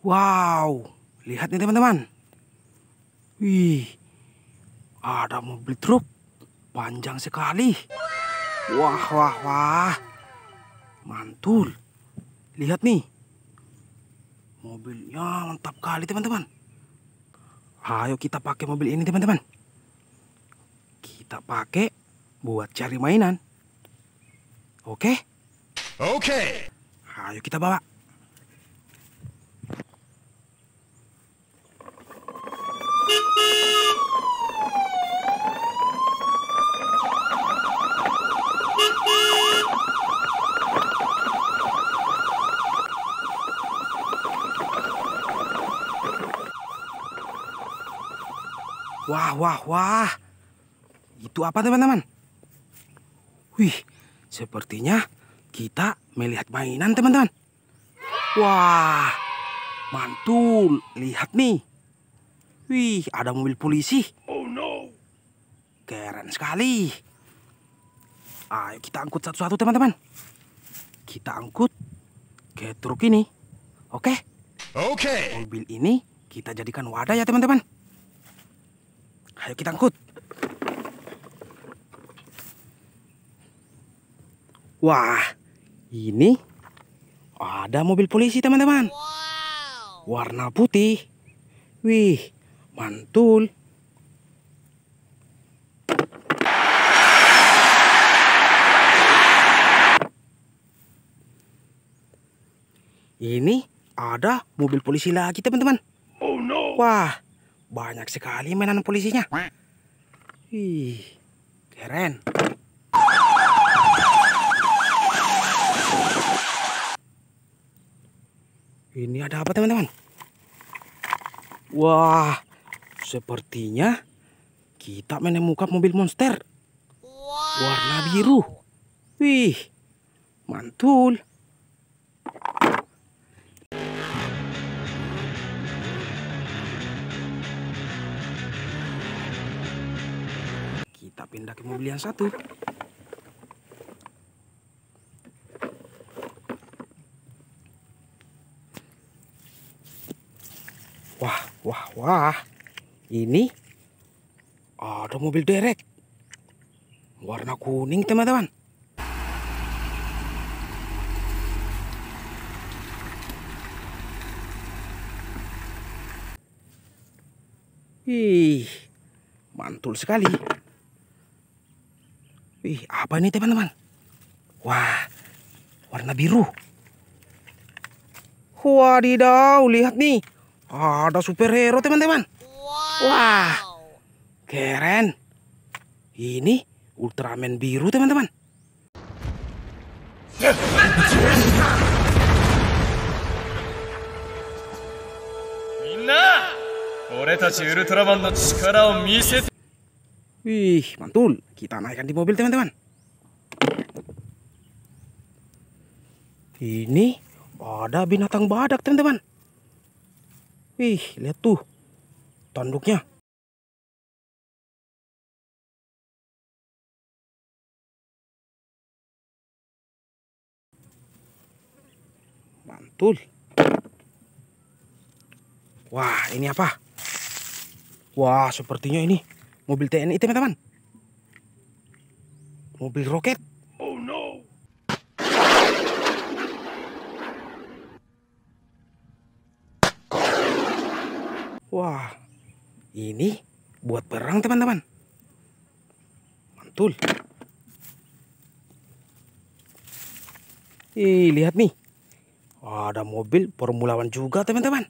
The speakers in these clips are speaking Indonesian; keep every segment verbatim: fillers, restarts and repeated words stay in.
Wow, lihat nih teman-teman. Wih, ada mobil truk panjang sekali. Wah, wah, wah. Mantul. Lihat nih. Mobilnya mantap kali teman-teman. Ayo kita pakai mobil ini teman-teman. Kita pakai buat cari mainan. Oke? Oke. Ayo kita bawa. Wah, wah, wah. Itu apa teman-teman? Wih, sepertinya kita melihat mainan teman-teman. Wah, mantul. Lihat nih. Wih, ada mobil polisi. Oh no. Keren sekali. Ayo kita angkut satu-satu teman-teman. Kita angkut ke truk ini. Oke? Oke. Mobil ini kita jadikan wadah ya teman-teman. Ayo kita angkut. Wah, ini ada mobil polisi teman-teman. Warna putih. Wih, mantul. Ini ada mobil polisi lagi teman-teman. Oh no. Wah, banyak sekali mainan polisinya. Wih, keren. Ini ada apa teman-teman? Wah, sepertinya kita menemukan mobil monster. Warna biru. Wih, mantul. Kita pindah ke mobil yang satu. Wah, wah, wah. Ini ada mobil derek. Warna kuning, teman-teman. Ih, mantul sekali. Wih, apa ini, teman-teman? Wah, warna biru. Wadidaw, lihat nih. Ada superhero teman-teman. Wah, keren. Ini Ultraman biru teman-teman. Minna, ore tachi Ultraman no chikara o misete. Wih, mantul. Kita naikkan di mobil teman-teman. Ini ada binatang badak teman-teman. Wih, lihat tuh tanduknya. Mantul. Wah, ini apa? Wah, sepertinya ini mobil T N I teman-teman. Mobil roket. Oh no. Wah, ini buat perang teman-teman. Mantul. Ih, lihat nih. Ada mobil Formula One juga teman-teman.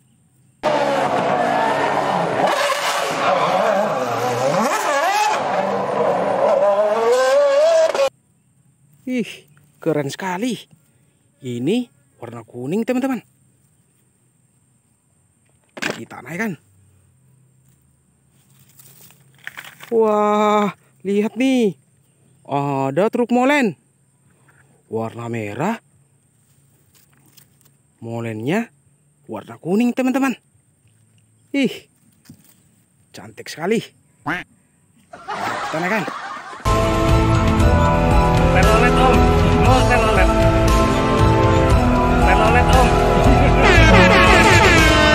Ih, keren sekali. Ini warna kuning teman-teman. Kita naikkan. Wah, lihat nih. Ada truk molen. Warna merah. Molennya warna kuning teman-teman. Ih, cantik sekali. Kita naikkan. Telolet om. Oh, telolet. Telolet om.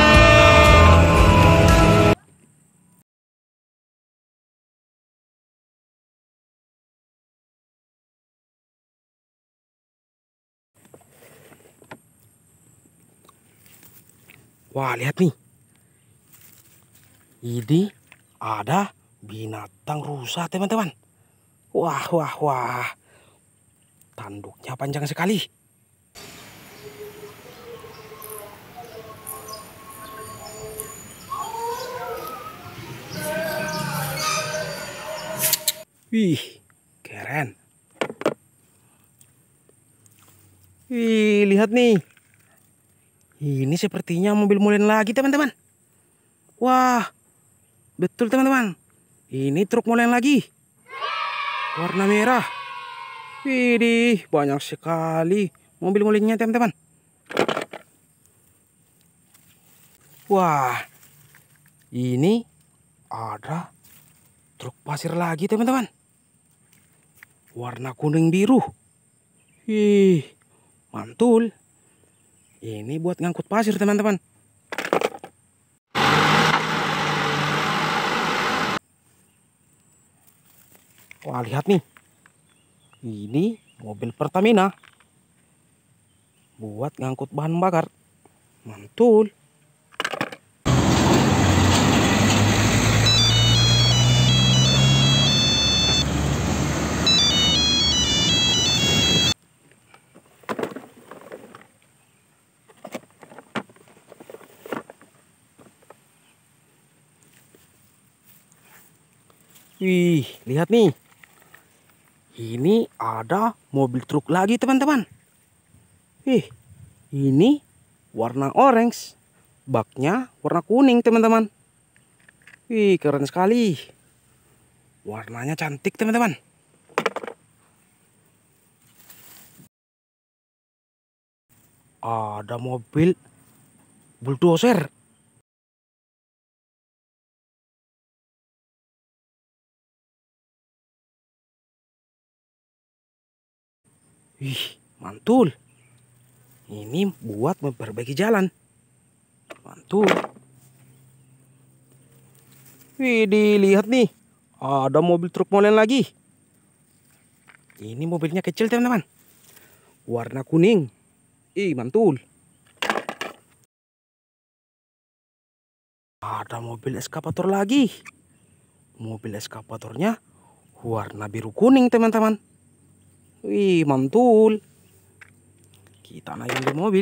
Wah, lihat nih. Ini ada binatang rusa, teman-teman. Wah, wah, wah. Tanduknya panjang sekali. Wih, keren. Wih, lihat nih. Ini sepertinya mobil molen lagi, teman-teman. Wah, betul, teman-teman. Ini truk molen lagi. Warna merah. Widih, banyak sekali mobil molennya, teman-teman. Wah, ini ada truk pasir lagi, teman-teman. Warna kuning biru. Ih, mantul. Ini buat ngangkut pasir, teman-teman. Wah, lihat nih. Ini mobil Pertamina. Buat ngangkut bahan bakar. Mantul. Wih, lihat nih. Ini ada mobil truk lagi, teman-teman. Wih, ini warna orange. Baknya warna kuning, teman-teman. Wih, keren sekali. Warnanya cantik, teman-teman. Ada mobil bulldozer. Wih, mantul. Ini buat memperbaiki jalan. Mantul. Wih, dilihat nih. Ada mobil truk molen lagi. Ini mobilnya kecil, teman-teman. Warna kuning. Ih, mantul. Ada mobil eskavator lagi. Mobil eskavatornya warna biru kuning, teman-teman. Wih, mantul. Kita naik di mobil.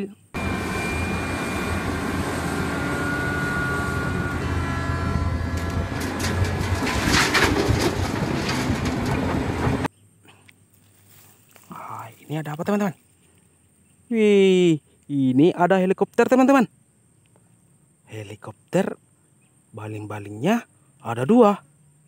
Ah, ini ada apa, teman-teman? Wih, ini ada helikopter, teman-teman. Helikopter baling-balingnya ada dua.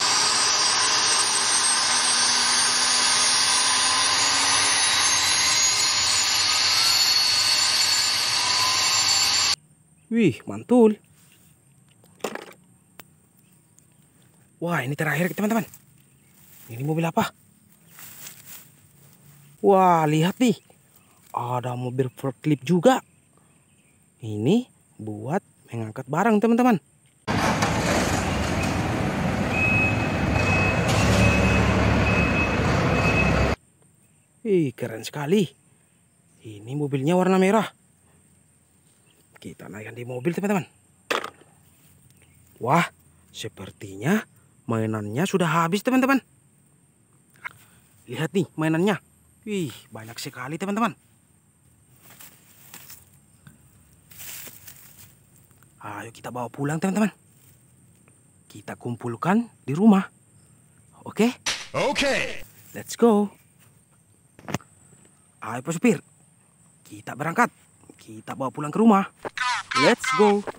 Wih, mantul. Wah, ini terakhir, teman-teman. Ini mobil apa? Wah, lihat nih. Ada mobil forklift juga. Ini buat mengangkat barang, teman-teman. Ih, keren sekali. Ini mobilnya warna merah. Kita naikkan di mobil, teman-teman. Wah, sepertinya mainannya sudah habis, teman-teman. Lihat nih mainannya. Wih, banyak sekali, teman-teman. Ayo kita bawa pulang, teman-teman. Kita kumpulkan di rumah. Oke? Oke. Let's go. Ayo, Pak Supir. Kita berangkat. Kita bawa pulang ke rumah. Let's go.